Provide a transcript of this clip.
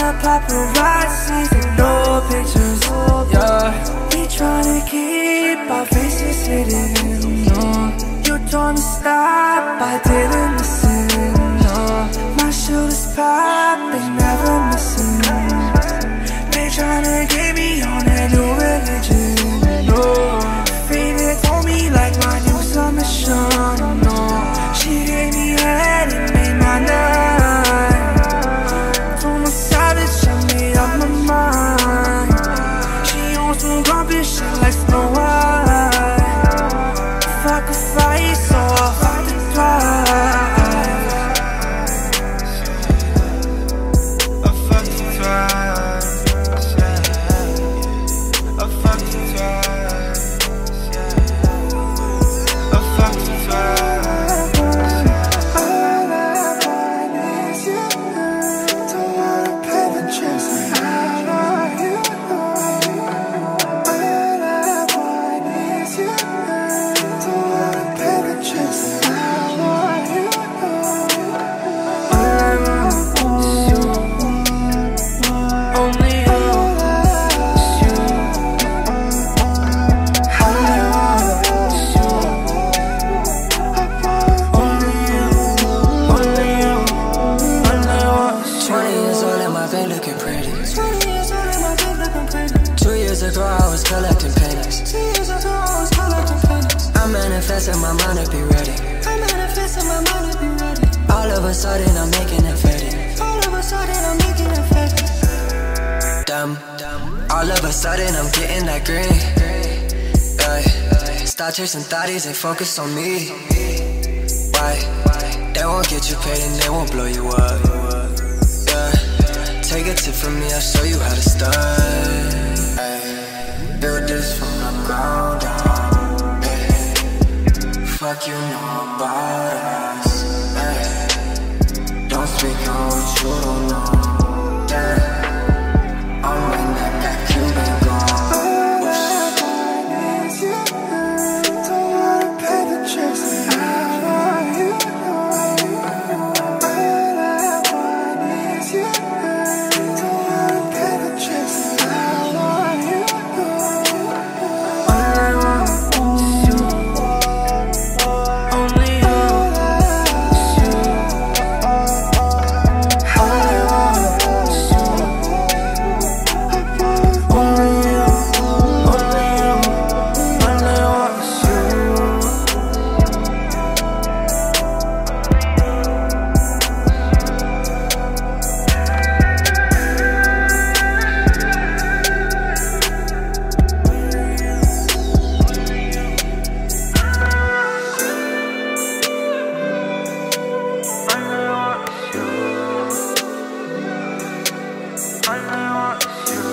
the paparazzi and no pictures, yeah. We tryna keep our faces hidden, no. You told me stop, I didn't listen, no. My shoulders pop, they never missing. They tryna get me on that new religion, no. Favorite told me like my new submission, no. She gave me head and made my night. Told my savage, I made up my mind. She on some grumpy shit like Snow White. If I could fight, so I'll fight to thrive. I fucked to thrive. I fucked to thrive. I fucked to thrive. In my mind to be ready. All of a sudden I'm making it fading. Damn. All of a sudden I'm getting that green. Stop chasing thotties and focus on me. Why? They won't get you paid and they won't blow you up. Yeah. Take a tip from me, I'll show you how to start. Build this from the ground up. Fuck you know about us, ay. Don't speak on what you don't know, yeah. I'm in that got Cuban gone. All I want is you. Don't wanna pay the checks that I want you. All I want is you. Don't wanna pay the checks that I want you. All I want is you. I want you.